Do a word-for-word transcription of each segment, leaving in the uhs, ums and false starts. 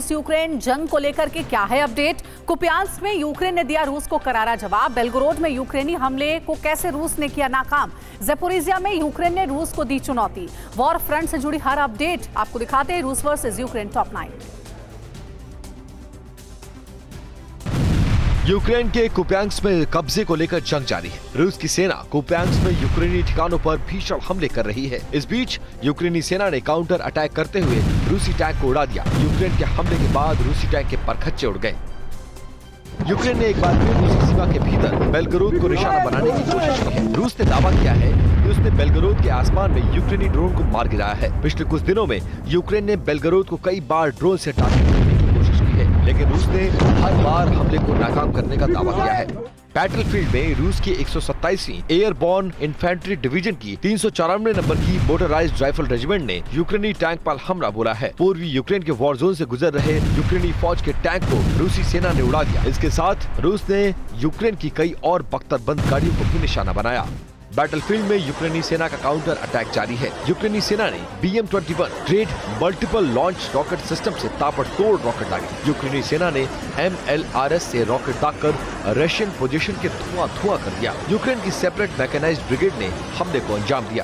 रूस यूक्रेन जंग को लेकर के क्या है अपडेट? कुपियांस्क में यूक्रेन ने दिया रूस को करारा जवाब। बेलगोरोड में यूक्रेनी हमले को कैसे रूस ने किया नाकाम? ज़ेपोरिजिया में यूक्रेन ने रूस को दी चुनौती। वॉर फ्रंट से जुड़ी हर अपडेट आपको दिखाते हैं रूस versus Ukraine top nine. Ukraine के कुपियांस्क में कब्जे को लेकर जंग जारी है। रूस की सेना कुपियांस्क में यूक्रेनी ठिकानों पर भीषण हमले कर रही है। इस बीच यूक्रेनी सेना ने काउंटर अटैक करते हुए रूसी टैंक को उड़ा दिया। यूक्रेन के हमले के बाद रूसी टैंक के परखच्चे उड़ गए। यूक्रेन ने एक बार फिर रूसी सीमा के भीतर बेलगोरोद को निशाना बनाने की कोशिश की है। रूस ने दावा किया है कि उसने बेलगोरोद के आसमान में यूक्रेनी ड्रोन को मार गिराया है। पिछले कुछ दिनों में यूक्रेन ने बेलगोरोद को कई बार ड्रोन से टारगेट करने की कोशिश की है, लेकिन रूस ने हर बार हमले को नाकाम करने का दावा किया है। बैटलफील्ड में रूस की एक सौ सत्ताईसवीं एयरबॉर्न इन्फेंट्री डिवीजन की तीन सौ चौरानवे नंबर की मोटराइज्ड राइफल रेजिमेंट ने यूक्रेनी टैंक पर हमला बोला है। पूर्वी यूक्रेन के वॉर जोन से गुजर रहे यूक्रेनी फौज के टैंक को रूसी सेना ने उड़ा दिया। इसके साथ रूस ने यूक्रेन की कई और बख्तरबंद गाड़ियों को भी निशाना बनाया। बैटलफील्ड में यूक्रेनी सेना का काउंटर अटैक जारी है। यूक्रेनी सेना ने बी एम इक्कीस grade multiple launch rocket system से ताबड़तोड़ रॉकेट दागे। यूक्रेनी सेना ने एम एल आर एस से रॉकेट दागकर रशियन पोजीशन के धुआं धुआं कर दिया। यूक्रेन की सेपरेट मैकेनाइज्ड ब्रिगेड ने हमले को अंजाम दिया।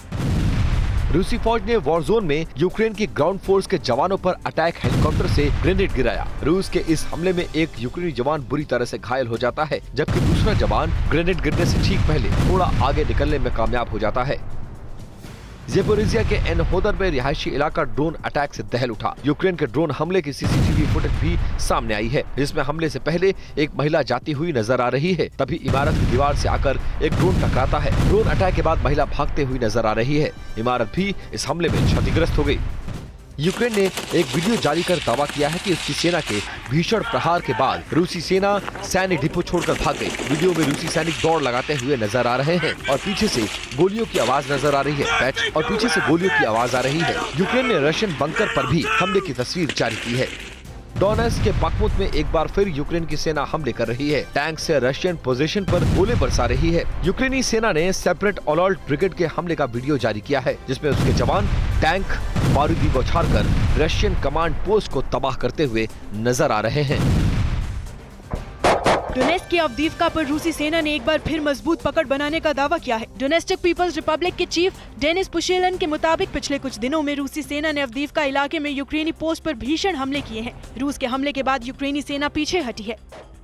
रूसी फौज ने वॉर जोन में यूक्रेन की ग्राउंड फोर्स के जवानों पर अटैक हेलीकॉप्टर से ग्रेनेड गिराया। रूस के इस हमले में एक यूक्रेनी जवान बुरी तरह से घायल हो जाता है, जबकि दूसरा जवान ग्रेनेड गिरने से ठीक पहले थोड़ा आगे निकलने में कामयाब हो जाता है। ज़ेपोरिजिया के एनहोदर में रिहायशी इलाका ड्रोन अटैक से दहल उठा। यूक्रेन के ड्रोन हमले की C C T V footage भी सामने आई है, जिसमें हमले से पहले एक महिला जाती हुई नजर आ रही है। तभी इमारत की दीवार से आकर एक ड्रोन टकराता है। ड्रोन अटैक के बाद महिला भागते हुई नजर आ रही है। इमारत भी इस हमले में क्षतिग्रस्त हो गई। यूक्रेन ने एक वीडियो जारी कर दावा किया है कि उसकी सेना के भीषण प्रहार के बाद रूसी सेना सैन्य डिपो छोड़कर भाग गई। वीडियो में रूसी सैनिक दौड़ लगाते हुए नजर आ रहे हैं और पीछे से गोलियों की आवाज नजर आ रही है। पैच और पीछे से गोलियों की आवाज आ रही है। यूक्रेन ने रशियन बंकर पर भी हमले की तस्वीर जारी की है। डोनेट्स्क के बखमुत में एक बार फिर यूक्रेन की सेना हमले कर रही है। टैंक से रशियन पोजीशन पर गोले बरसा रही है। यूक्रेनी सेना ने सेपरेट अलॉल्ट ब्रिगेड के हमले का वीडियो जारी किया है, जिसमें उसके जवान टैंक बारूदी बौछार कर रशियन कमांड पोस्ट को तबाह करते हुए नजर आ रहे हैं। डोनेट्स्क की अवदीवका पर रूसी सेना ने एक बार फिर मजबूत पकड़ बनाने का दावा किया है। डोनेस्टिक पीपल्स रिपब्लिक के चीफ डेनिस पुशेलन के मुताबिक पिछले कुछ दिनों में रूसी सेना ने अवदीवका इलाके में यूक्रेनी पोस्ट पर भीषण हमले किए हैं। रूस के हमले के बाद यूक्रेनी सेना पीछे हटी है।